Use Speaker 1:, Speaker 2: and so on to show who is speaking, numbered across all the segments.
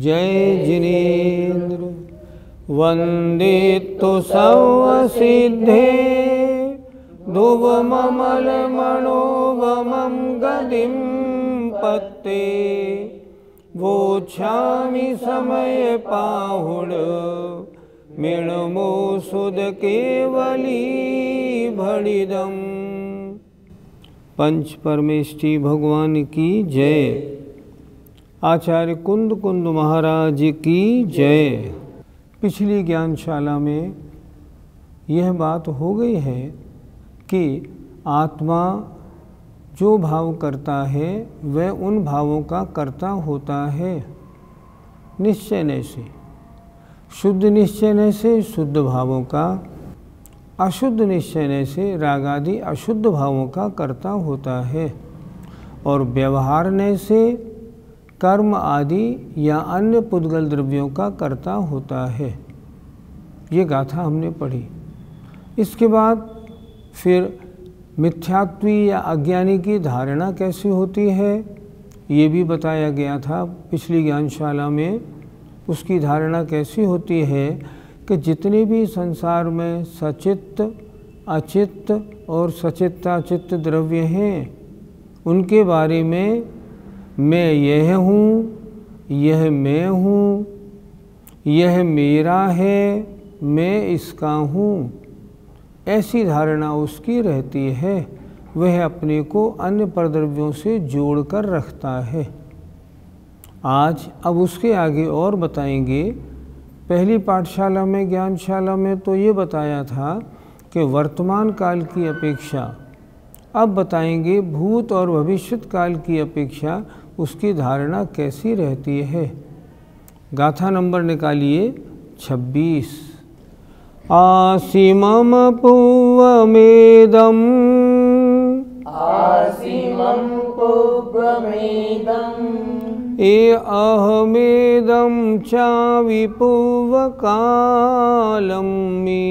Speaker 1: जय जिनेन्द्र। वन्दे तु सर्वसिद्धे ध्रुवममलमणोवमं गतिं पत्ते वोच्छामि समय पाहुड मृणमो सुद केवली भणिदम। पंच परमेष्ठी भगवान की जय। आचार्य कुंद कुंद महाराज की जय। पिछली ज्ञानशाला में यह बात हो गई है कि आत्मा जो भाव करता है वह उन भावों का कर्ता होता है निश्चय से। शुद्ध निश्चय से शुद्ध भावों का, अशुद्ध निश्चय से राग आदि अशुद्ध भावों का कर्ता होता है। और व्यवहारने से कर्म आदि या अन्य पुद्गल द्रव्यों का कर्ता होता है। ये गाथा हमने पढ़ी। इसके बाद फिर मिथ्यात्वी या अज्ञानी की धारणा कैसी होती है ये भी बताया गया था पिछली ज्ञानशाला में। उसकी धारणा कैसी होती है कि जितने भी संसार में सचित्त, अचित्त और सचित्ताचित्त द्रव्य हैं उनके बारे में मैं यह हूँ, यह मैं हूँ, यह मेरा है, मैं इसका हूँ, ऐसी धारणा उसकी रहती है। वह अपने को अन्य परद्रव्यों से जोड़कर रखता है। आज अब उसके आगे और बताएंगे। पहली पाठशाला में, ज्ञानशाला में तो ये बताया था कि वर्तमान काल की अपेक्षा, अब बताएंगे भूत और भविष्यत काल की अपेक्षा उसकी धारणा कैसी रहती है। गाथा नंबर निकालिए 26। आसीमम पूर्वमेदम,
Speaker 2: आसीमम पूर्वमेदम,
Speaker 1: ए अहमेदं चाविपूर्वकालं मे,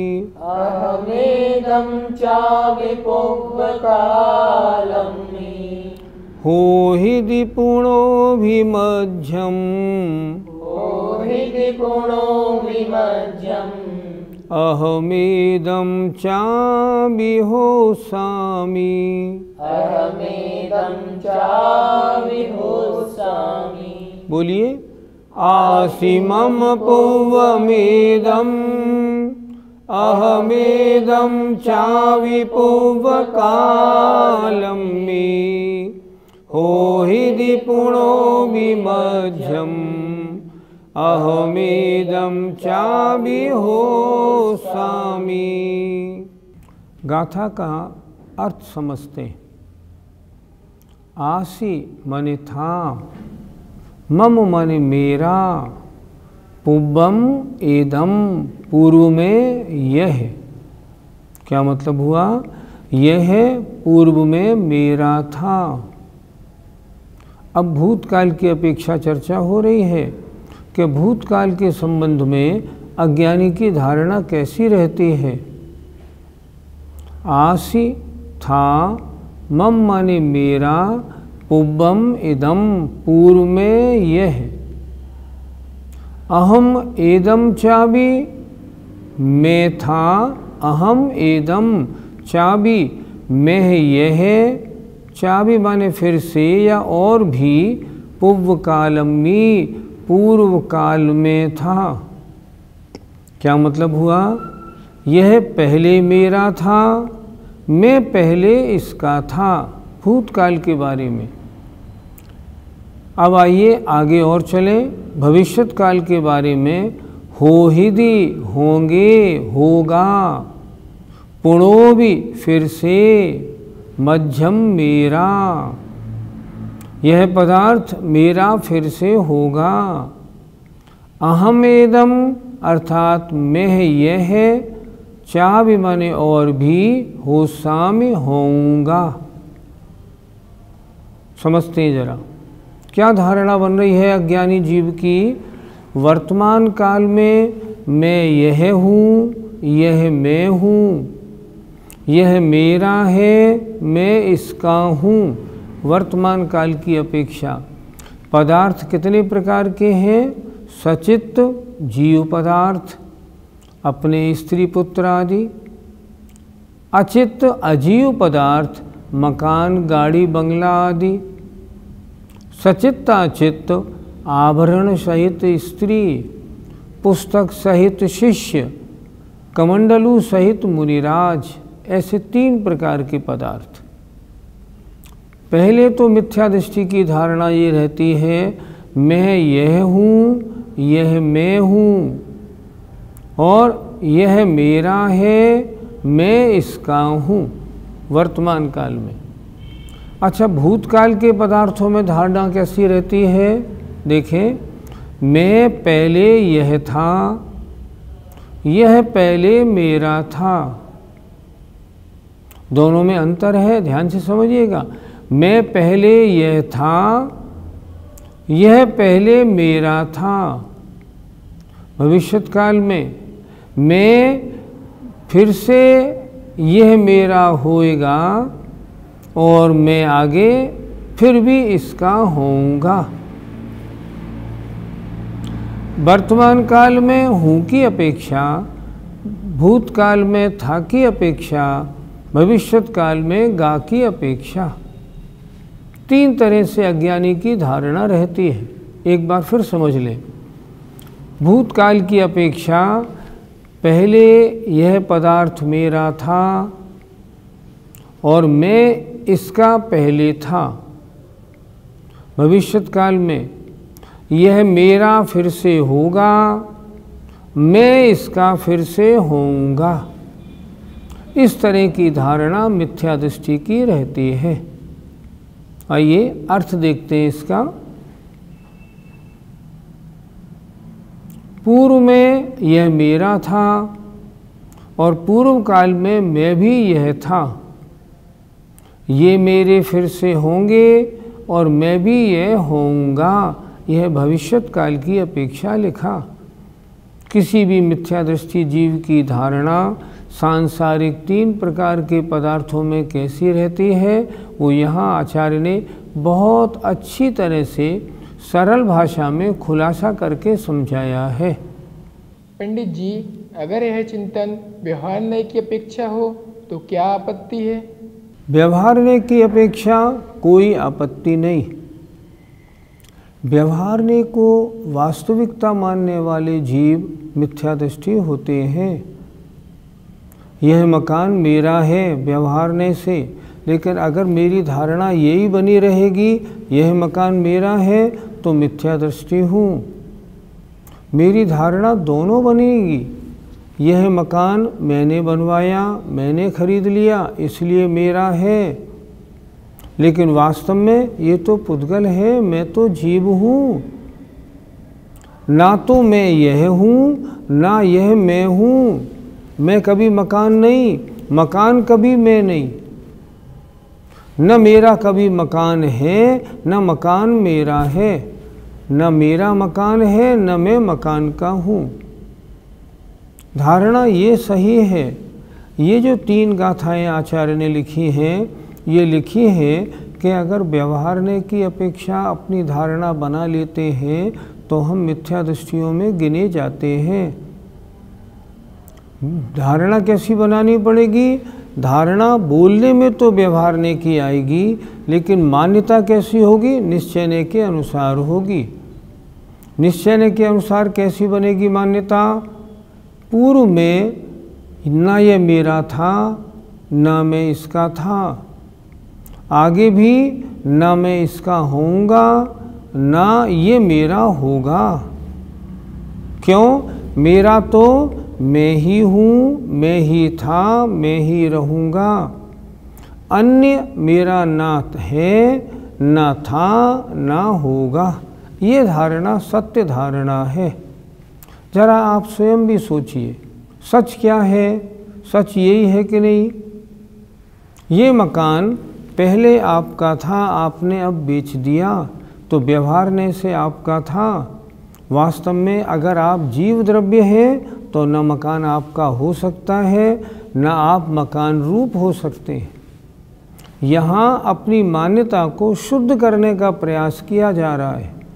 Speaker 2: अहमेदं चाविपूर्वकालं मे,
Speaker 1: हो हि दिपुणोऽभिमध्यम्,
Speaker 2: हो हि दिपुणोऽभिमध्यम्,
Speaker 1: अहमेदं चाविहोसामि,
Speaker 2: अहमेदं चाविहोसामि।
Speaker 1: बोलिए। आसीमम पूर्वमेदम्, अहमेदं चाविपूर्वकालं मे, हो हि दिपुणोऽभिमध्यम्, अहमेदं चाविहोसामि। गाथा का अर्थ समझते हैं। आसी माने था, मम माने मेरा, पूर्वम एदम पूर्व में यह। क्या मतलब हुआ? यह पूर्व में मेरा था। अब भूतकाल की अपेक्षा चर्चा हो रही है कि भूतकाल के संबंध में अज्ञानी की धारणा कैसी रहती है। आसी था, मम माने मेरा, पूर्वम इदम पूर्व में यह, अहम एदम चाबी मैं था, अहम एदम चाबी मैं यह, चाबी माने फिर से या और भी, पूर्व कालमी पूर्व काल में था। क्या मतलब हुआ? यह पहले मेरा था, मैं पहले इसका था। भूतकाल के बारे में। अब आइए आगे और चलें भविष्यत काल के बारे में। हो ही दी होंगे, होगा, पुणो भी फिर से, मध्यम मेरा, यह पदार्थ मेरा फिर से होगा। अहमेदम अर्थात मैं यह, चाबी माने और भी, होसामि होऊंगा। समझते हैं जरा क्या धारणा बन रही है अज्ञानी जीव की। वर्तमान काल में मैं यह हूँ, यह मैं हूँ, यह मेरा है, मैं इसका हूँ। वर्तमान काल की अपेक्षा पदार्थ कितने प्रकार के हैं? सचित्त जीव पदार्थ, अपने स्त्री पुत्र आदि। अचित्त अजीव पदार्थ, मकान गाड़ी बंगला आदि। सचित्त अचित्त, आभरण सहित स्त्री, पुस्तक सहित शिष्य, कमंडलू सहित मुनिराज। ऐसे 3 प्रकार के पदार्थ। पहले तो मिथ्या दृष्टि की धारणा ये रहती है, मैं यह हूँ, यह मैं हूँ, और यह मेरा है, मैं इसका हूँ वर्तमान काल में। अच्छा, भूतकाल के पदार्थों में धारणा कैसी रहती है? देखें, मैं पहले यह था, यह पहले मेरा था। दोनों में अंतर है, ध्यान से समझिएगा। मैं पहले यह था, यह पहले मेरा था। भविष्यत काल में मैं फिर से यह मेरा होएगा और मैं आगे फिर भी इसका होऊंगा। वर्तमान काल में हूँ की अपेक्षा, भूतकाल में था की अपेक्षा, भविष्यत काल में गा की अपेक्षा। 3 तरह से अज्ञानी की धारणा रहती है। एक बार फिर समझ लें। भूतकाल की अपेक्षा पहले यह पदार्थ मेरा था और मैं इसका पहले था। भविष्यत काल में यह मेरा फिर से होगा, मैं इसका फिर से होऊंगा। इस तरह की धारणा मिथ्या दृष्टि की रहती है। आइए अर्थ देखते हैं इसका। पूर्व में यह मेरा था और पूर्व काल में मैं भी यह था। ये मेरे फिर से होंगे और मैं भी यह होऊंगा। यह भविष्यत काल की अपेक्षा लिखा। किसी भी मिथ्या दृष्टि जीव की धारणा सांसारिक 3 प्रकार के पदार्थों में कैसी रहती है, वो यहाँ आचार्य ने बहुत अच्छी तरह से सरल भाषा में खुलासा करके समझाया है।
Speaker 3: पंडित जी, अगर यह चिंतन व्यवहारने की अपेक्षा हो तो क्या आपत्ति है?
Speaker 1: व्यवहारने की अपेक्षा कोई आपत्ति नहीं। व्यवहारने को वास्तविकता मानने वाले जीव मिथ्या दृष्टि होते हैं। यह मकान मेरा है व्यवहारने से, लेकिन अगर मेरी धारणा यही बनी रहेगी यह मकान मेरा है तो मिथ्या दृष्टि हूँ। मेरी धारणा दोनों बनेगी। यह मकान मैंने बनवाया, मैंने खरीद लिया, इसलिए मेरा है, लेकिन वास्तव में ये तो पुद्गल है, मैं तो जीव हूँ। ना तो मैं यह हूँ ना यह मैं हूँ। मैं कभी मकान नहीं, मकान कभी मैं नहीं। न मेरा कभी मकान है न मकान मेरा है। न मेरा मकान है न मैं मकान का हूँ। धारणा ये सही है। ये जो 3 गाथाएं आचार्य ने लिखी हैं, ये लिखी है कि अगर व्यवहारने की अपेक्षा अपनी धारणा बना लेते हैं तो हम मिथ्या दृष्टियों में गिने जाते हैं। धारणा कैसी बनानी पड़ेगी? धारणा बोलने में तो व्यवहारने की आएगी, लेकिन मान्यता कैसी होगी? निश्चयने के अनुसार होगी। निश्चयने के अनुसार कैसी बनेगी मान्यता? पूर्व में ना यह मेरा था ना मैं इसका था, आगे भी ना मैं इसका होऊंगा ना ये मेरा होगा। क्यों? मेरा तो मैं ही हूँ, मैं ही था, मैं ही रहूँगा। अन्य मेरा ना है, ना था, ना होगा। ये धारणा सत्य धारणा है। जरा आप स्वयं भी सोचिए, सच क्या है? सच यही है कि नहीं? ये मकान पहले आपका था, आपने अब बेच दिया, तो व्यवहारने से आपका था। वास्तव में अगर आप जीव द्रव्य हैं तो न मकान आपका हो सकता है न आप मकान रूप हो सकते हैं। यहाँ अपनी मान्यता को शुद्ध करने का प्रयास किया जा रहा है।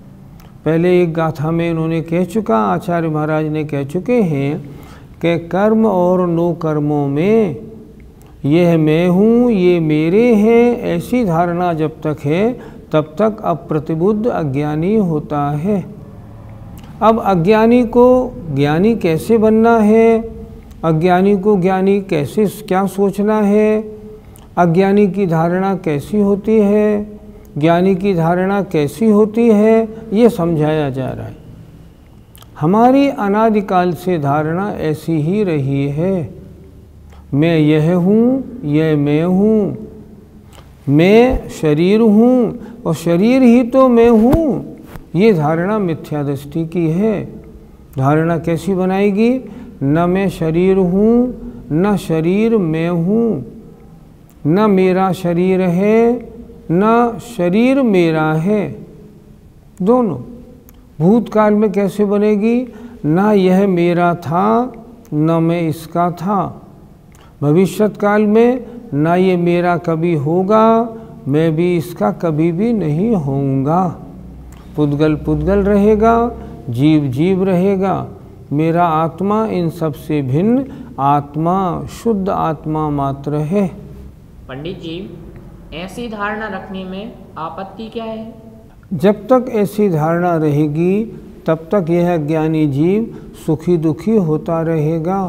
Speaker 1: पहले एक गाथा में इन्होंने कह चुका, आचार्य महाराज ने कह चुके हैं कि कर्म और नो कर्मों में यह मैं हूँ, ये मेरे हैं, ऐसी धारणा जब तक है तब तक अप्रतिबुद्ध अज्ञानी होता है। अब अज्ञानी को ज्ञानी कैसे बनना है, अज्ञानी को ज्ञानी कैसे क्या सोचना है, अज्ञानी की धारणा कैसी होती है, ज्ञानी की धारणा कैसी होती है, ये समझाया जा रहा है। हमारी अनादिकाल से धारणा ऐसी ही रही है, मैं यह हूँ, यह मैं हूँ, मैं शरीर हूँ और शरीर ही तो मैं हूँ, ये धारणा मिथ्या दृष्टि की है। धारणा कैसी बनाएगी, न मैं शरीर हूँ, न शरीर मैं हूँ, न मेरा शरीर है, न शरीर मेरा है, दोनों। भूतकाल में कैसे बनेगी, ना यह मेरा था न मैं इसका था। भविष्यत काल में ना ये मेरा कभी होगा, मैं भी इसका कभी भी नहीं होऊंगा। पुद्गल पुद्गल रहेगा, जीव जीव रहेगा। मेरा आत्मा इन सब से भिन्न आत्मा, शुद्ध आत्मा मात्र है।
Speaker 2: पंडित जी, ऐसी धारणा रखने में आपत्ति क्या है?
Speaker 1: जब तक ऐसी धारणा रहेगी तब तक यह ज्ञानी जीव सुखी दुखी होता रहेगा।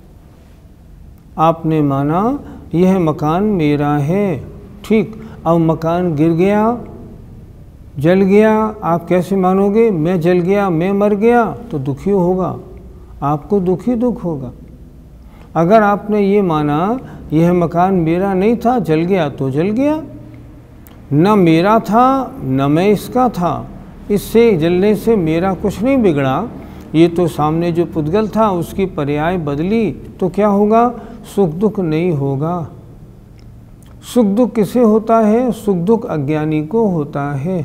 Speaker 1: आपने माना यह मकान मेरा है, ठीक, अब मकान गिर गया, जल गया, आप कैसे मानोगे? मैं जल गया, मैं मर गया, तो दुखी होगा, आपको दुखी दुख होगा। अगर आपने ये माना यह मकान मेरा नहीं था, जल गया तो जल गया, न मेरा था न मैं इसका था, इससे जलने से मेरा कुछ नहीं बिगड़ा। ये तो सामने जो पुद्गल था उसकी पर्याय बदली तो क्या होगा, सुख दुख नहीं होगा। सुख दुख किसे होता है? सुख दुख अज्ञानी को होता है।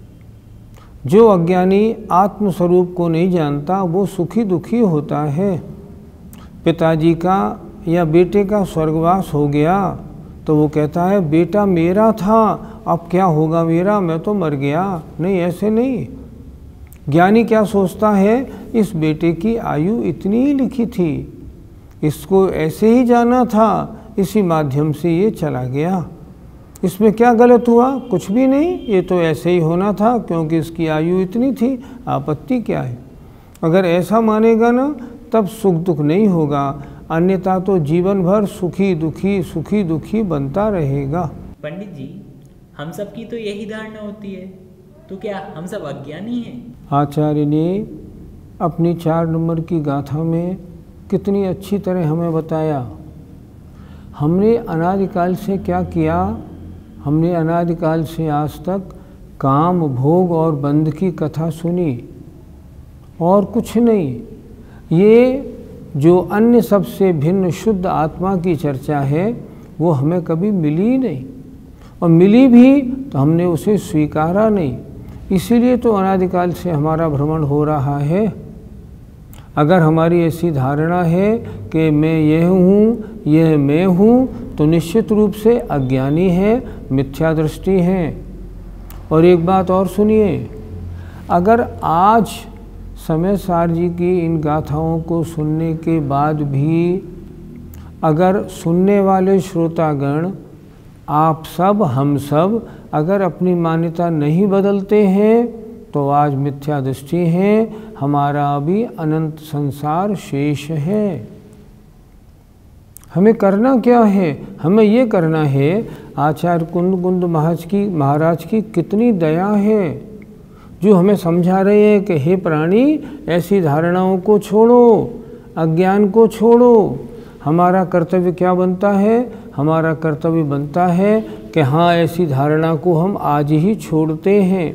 Speaker 1: जो अज्ञानी आत्मस्वरूप को नहीं जानता वो सुखी दुखी होता है। पिताजी का या बेटे का स्वर्गवास हो गया तो वो कहता है बेटा मेरा था, अब क्या होगा मेरा, मैं तो मर गया। नहीं, ऐसे नहीं। ज्ञानी क्या सोचता है, इस बेटे की आयु इतनी ही लिखी थी, इसको ऐसे ही जाना था, इसी माध्यम से ये चला गया, इसमें क्या गलत हुआ? कुछ भी नहीं, ये तो ऐसे ही होना था क्योंकि इसकी आयु इतनी थी, आपत्ति क्या है? अगर ऐसा मानेगा ना तब सुख दुख नहीं होगा, अन्यथा तो जीवन भर सुखी दुखी बनता रहेगा।
Speaker 4: पंडित जी, हम सब की तो यही धारणा होती है, तो क्या हम सब अज्ञानी हैं?
Speaker 1: आचार्य ने अपनी 4 नंबर की गाथा में कितनी अच्छी तरह हमें बताया। हमने अनादिकाल से क्या किया, हमने अनादिकाल से आज तक काम भोग और बंध की कथा सुनी और कुछ नहीं। ये जो अन्य सबसे भिन्न शुद्ध आत्मा की चर्चा है वो हमें कभी मिली ही नहीं, और मिली भी तो हमने उसे स्वीकारा नहीं। इसीलिए तो अनादिकाल से हमारा भ्रमण हो रहा है। अगर हमारी ऐसी धारणा है कि मैं यह हूँ, यह मैं हूँ, तो निश्चित रूप से अज्ञानी है, मिथ्या दृष्टि है। और एक बात और सुनिए, अगर आज समय सार जी की इन गाथाओं को सुनने के बाद भी अगर सुनने वाले श्रोतागण आप सब हम सब अगर अपनी मान्यता नहीं बदलते हैं तो आज मिथ्या दृष्टि है, हमारा अभी अनंत संसार शेष है। हमें करना क्या है? हमें ये करना है, आचार्य कुंद महाराज की कितनी दया है जो हमें समझा रहे हैं कि हे प्राणी, ऐसी धारणाओं को छोड़ो, अज्ञान को छोड़ो। हमारा कर्तव्य क्या बनता है? हमारा कर्तव्य बनता है कि हाँ, ऐसी धारणा को हम आज ही छोड़ते हैं।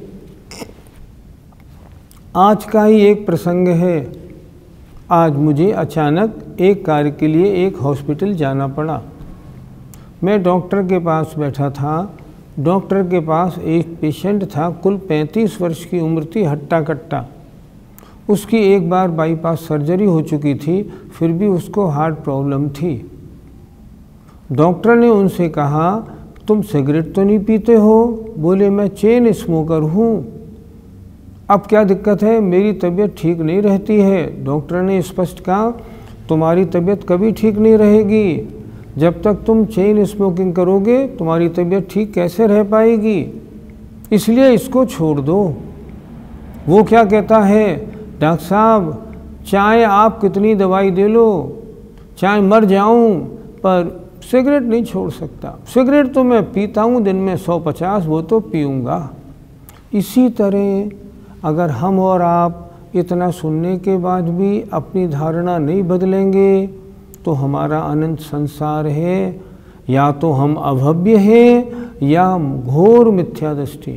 Speaker 1: आज का ही एक प्रसंग है। आज मुझे अचानक एक कार्य के लिए एक हॉस्पिटल जाना पड़ा। मैं डॉक्टर के पास बैठा था। डॉक्टर के पास एक पेशेंट था, कुल 35 वर्ष की उम्र थी, हट्टा कट्टा। उसकी एक बार बाईपास सर्जरी हो चुकी थी, फिर भी उसको हार्ट प्रॉब्लम थी। डॉक्टर ने उनसे कहा तुम सिगरेट तो नहीं पीते हो? बोले मैं चेन स्मोकर हूँ। अब क्या दिक्कत है? मेरी तबीयत ठीक नहीं रहती है। डॉक्टर ने स्पष्ट कहा तुम्हारी तबीयत कभी ठीक नहीं रहेगी। जब तक तुम चेन स्मोकिंग करोगे तुम्हारी तबीयत ठीक कैसे रह पाएगी, इसलिए इसको छोड़ दो। वो क्या कहता है, डॉक्टर साहब चाहे आप कितनी दवाई दे लो, चाहे मर जाऊं, पर सिगरेट नहीं छोड़ सकता। सिगरेट तो मैं पीता हूँ दिन में 150, वो तो पीऊँगा। इसी तरह अगर हम और आप इतना सुनने के बाद भी अपनी धारणा नहीं बदलेंगे तो हमारा अनंत संसार है, या तो हम अभव्य हैं या घोर मिथ्या दृष्टि।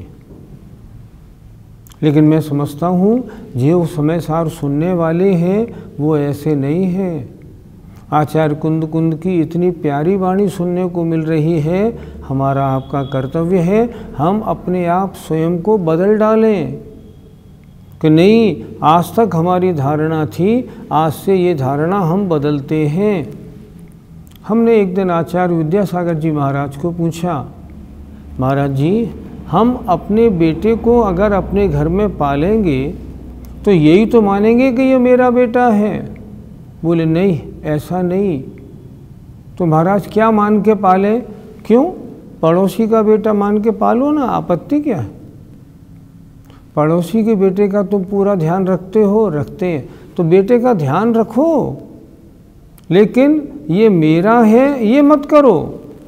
Speaker 1: लेकिन मैं समझता हूँ जो समय सार सुनने वाले हैं वो ऐसे नहीं हैं। आचार्य कुंद कुंद की इतनी प्यारी वाणी सुनने को मिल रही है। हमारा आपका कर्तव्य है हम अपने आप स्वयं को बदल डालें कि नहीं, आज तक हमारी धारणा थी, आज से ये धारणा हम बदलते हैं। हमने एक दिन आचार्य विद्यासागर जी महाराज को पूछा, महाराज जी हम अपने बेटे को अगर अपने घर में पालेंगे तो यही तो मानेंगे कि ये मेरा बेटा है। बोले नहीं, ऐसा नहीं। तो महाराज क्या मान के पाले? क्यों? पड़ोसी का बेटा मान के पालो ना, आपत्ति क्या है? पड़ोसी के बेटे का तुम पूरा ध्यान रखते हो, रखते हैं तो बेटे का ध्यान रखो, लेकिन ये मेरा है ये मत करो।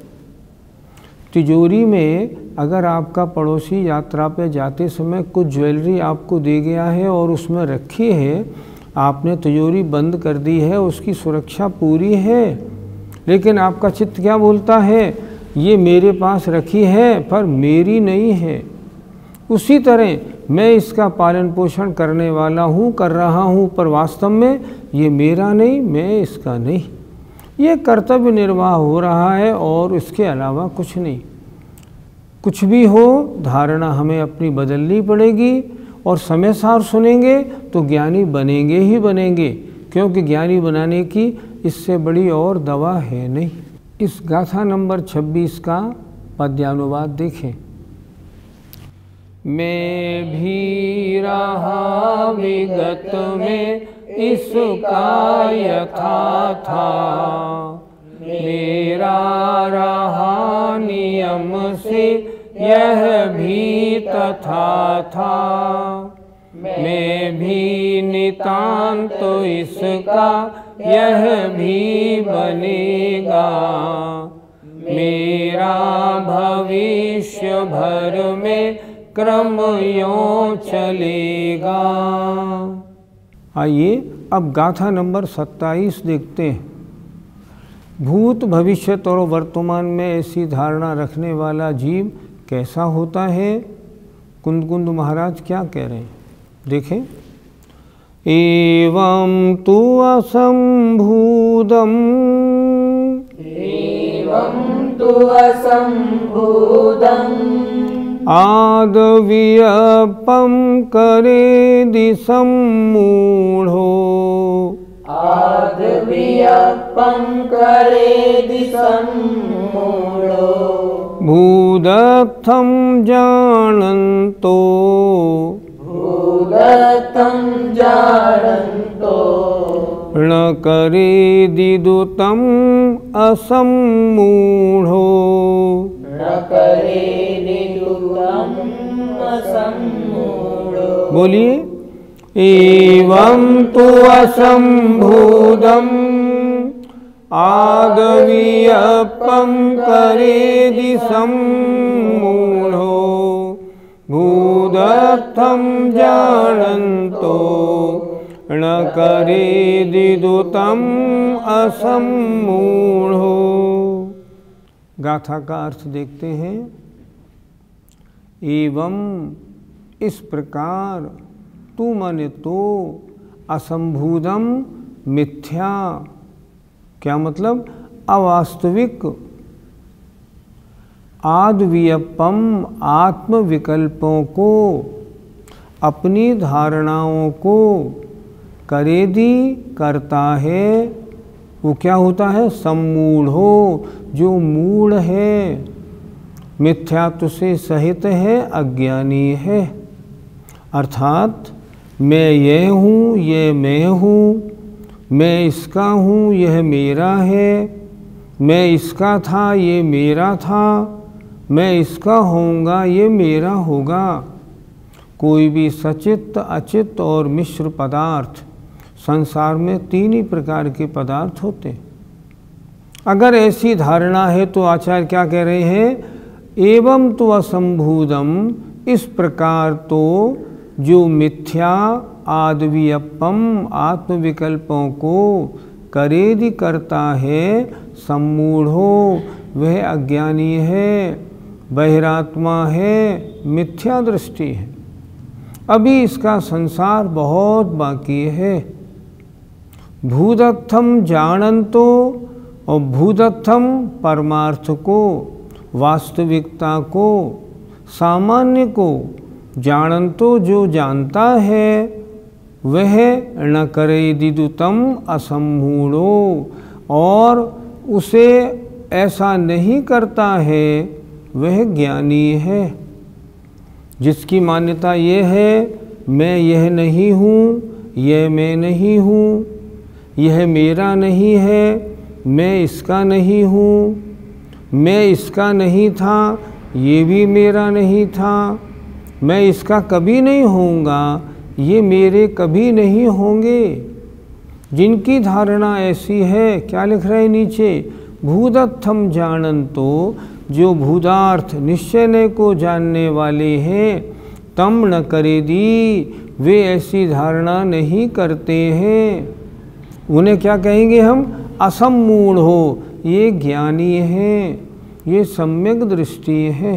Speaker 1: तिजोरी में अगर आपका पड़ोसी यात्रा पे जाते समय कुछ ज्वेलरी आपको दे गया है और उसमें रखी है, आपने तिजोरी बंद कर दी है, उसकी सुरक्षा पूरी है, लेकिन आपका चित्त क्या बोलता है, ये मेरे पास रखी है पर मेरी नहीं है। उसी तरह मैं इसका पालन पोषण करने वाला हूँ, कर रहा हूँ, पर वास्तव में ये मेरा नहीं, मैं इसका नहीं। ये कर्तव्य निर्वाह हो रहा है और इसके अलावा कुछ नहीं। कुछ भी हो धारणा हमें अपनी बदलनी पड़ेगी और समय सार सुनेंगे तो ज्ञानी बनेंगे ही बनेंगे, क्योंकि ज्ञानी बनाने की इससे बड़ी और दवा है नहीं। इस गाथा नंबर 26 का पद्यानुवाद देखें। मैं भी रहा विगत में इसका यथा था, मेरा रहा नियम से यह भी तथा था। मैं भी नितांत तो इसका यह भी बनेगा, मेरा भविष्य भर में क्रम यों चलेगा। आइए अब गाथा नंबर 27 देखते हैं। भूत भविष्यत और वर्तमान में ऐसी धारणा रखने वाला जीव कैसा होता है? कुंद कुंद महाराज क्या कह रहे हैं, देखें। एवं तु असंभूतम्,
Speaker 5: एवं तु असंभूतम्,
Speaker 1: आदवियपं करेदि सम्मूढो,
Speaker 5: आदवियपं करेदि सम्मूढो,
Speaker 1: भूदत्थं जानन्तो,
Speaker 5: भूदत्थं जानन्तो,
Speaker 1: न करेदि दुतम् असम्मूढो,
Speaker 5: न करेदि दुतम् असम्मूढो।
Speaker 1: बोलिए। एवं तु असंभूतम् आदवियपं करेदि सम्मूढो, भूदत्थं जानन्तो न करेदि दुतम् असम्मूढो। गाथा का अर्थ देखते हैं। एवं इस प्रकार, तू माने तो, असंभूतम मिथ्या, क्या मतलब अवास्तविक, आद्वियपम आत्मविकल्पों को, अपनी धारणाओं को, करेदी करता है, वो क्या होता है, सम्मूढ़ो, जो मूढ़ है, मिथ्यात्व से सहित है, अज्ञानी है। अर्थात मैं ये हूँ, ये मैं हूँ, मैं इसका हूँ, यह मेरा है, मैं इसका था, ये मेरा था, मैं इसका होऊंगा, ये मेरा होगा। कोई भी सचित, अचित और मिश्र पदार्थ, संसार में 3 ही प्रकार के पदार्थ होते हैं। अगर ऐसी धारणा है तो आचार्य क्या कह रहे हैं, एवं तो असंभूतम, इस प्रकार तो जो मिथ्या आद्वियपम आत्मविकल्पों को करेदि करता है, सम्मूढ़ो, वह अज्ञानी है, बहिरात्मा है, मिथ्या दृष्टि है। अभी इसका संसार बहुत बाकी है। भूदत्थम जानंतो, और भूदत्थम परमार्थ को, वास्तविकता को, सामान्य को जानंतो जो जानता है, वह न करे दिदुतम असम्मूढ़ो, और उसे ऐसा नहीं करता है, वह ज्ञानी है। जिसकी मान्यता ये है मैं यह नहीं हूँ, यह मैं नहीं हूँ, यह मेरा नहीं है, मैं इसका नहीं हूँ, मैं इसका नहीं था, ये भी मेरा नहीं था, मैं इसका कभी नहीं होऊंगा, ये मेरे कभी नहीं होंगे। जिनकी धारणा ऐसी है, क्या लिख रहे हैं नीचे, भूदत्थम जानंतो, जो भूदार्थ निश्चय को जानने वाले हैं, तम न करेदी, वे ऐसी धारणा नहीं करते हैं। उन्हें क्या कहेंगे हम, असम्मूढ़ हो, ये ज्ञानी हैं, ये सम्यक दृष्टि है।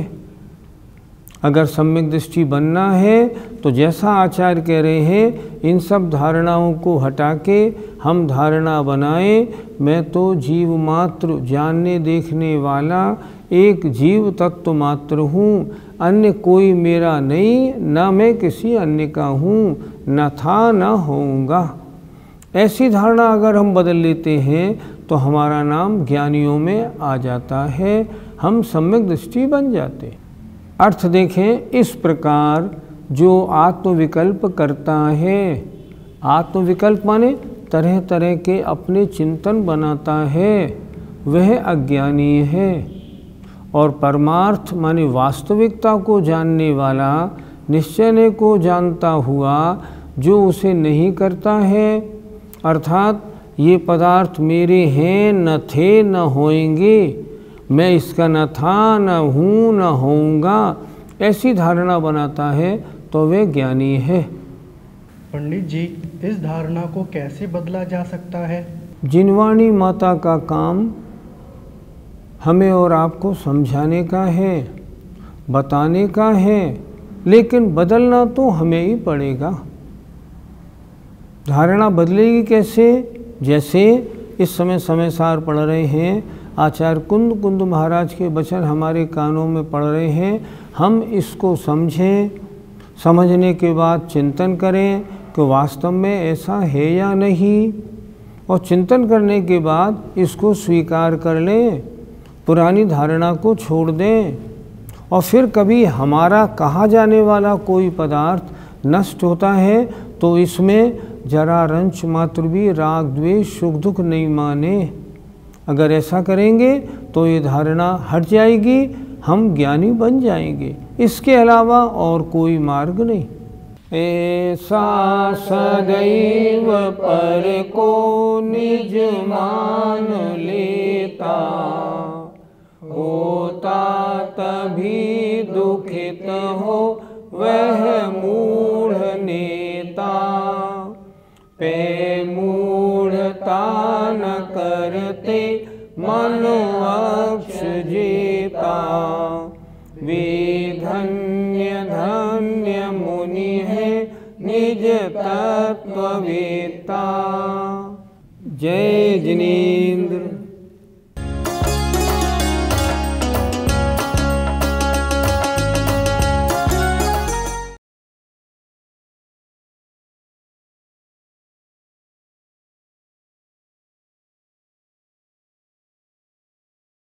Speaker 1: अगर सम्यक दृष्टि बनना है तो जैसा आचार्य कह रहे हैं, इन सब धारणाओं को हटा के हम धारणा बनाएं, मैं तो जीव मात्र, जानने देखने वाला एक जीव तत्व मात्र हूँ, अन्य कोई मेरा नहीं, न मैं किसी अन्य का हूँ, न था न होऊंगा। ऐसी धारणा अगर हम बदल लेते हैं तो हमारा नाम ज्ञानियों में आ जाता है, हम सम्यक दृष्टि बन जाते हैं। अर्थ देखें, इस प्रकार जो आत्मविकल्प करता है, आत्मविकल्प माने तरह तरह के अपने चिंतन बनाता है, वह अज्ञानी है। और परमार्थ माने वास्तविकता को जानने वाला, निश्चय को जानता हुआ जो उसे नहीं करता है, अर्थात ये पदार्थ मेरे हैं, न थे न होएंगे, मैं इसका न था न हूँ न होऊंगा, ऐसी धारणा बनाता है, तो वे ज्ञानी है।
Speaker 6: पंडित जी, इस धारणा को कैसे बदला जा सकता है?
Speaker 1: जिनवाणी माता का काम हमें और आपको समझाने का है, बताने का है, लेकिन बदलना तो हमें ही पड़ेगा। धारणा बदलेगी कैसे? जैसे इस समय समयसार पढ़ रहे हैं, आचार्य कुंद कुंद महाराज के वचन हमारे कानों में पढ़ रहे हैं, हम इसको समझें, समझने के बाद चिंतन करें कि वास्तव में ऐसा है या नहीं, और चिंतन करने के बाद इसको स्वीकार कर लें, पुरानी धारणा को छोड़ दें। और फिर कभी हमारा कहा जाने वाला कोई पदार्थ नष्ट होता है तो इसमें जरा रंच मात्र भी राग द्वेष सुख दुख नहीं माने। अगर ऐसा करेंगे तो ये धारणा हट जाएगी, हम ज्ञानी बन जाएंगे। इसके अलावा और कोई मार्ग नहीं। ऐसा सदैव पर को निज मान लेता, होता तभी दुखित हो वह मूढ़ नेता। पे मूढ़ता न करते मन अक्ष जेता, वे धन्य धन्य मुनि है निज तत्ववेता। जय जिनेन्द्र।